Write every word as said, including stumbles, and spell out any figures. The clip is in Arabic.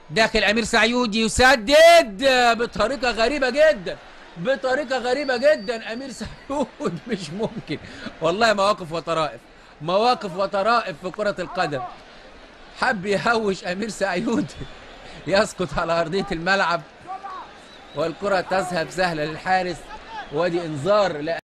داخل امير سعيود يسدد بطريقه غريبه جدا، بطريقه غريبه جدا. امير سعيود مش ممكن والله، مواقف وطرائف، مواقف وطرائف في كره القدم. حب يهوش امير سعيود يسقط على ارضيه الملعب، والكره تذهب سهله للحارس، وادي انذار.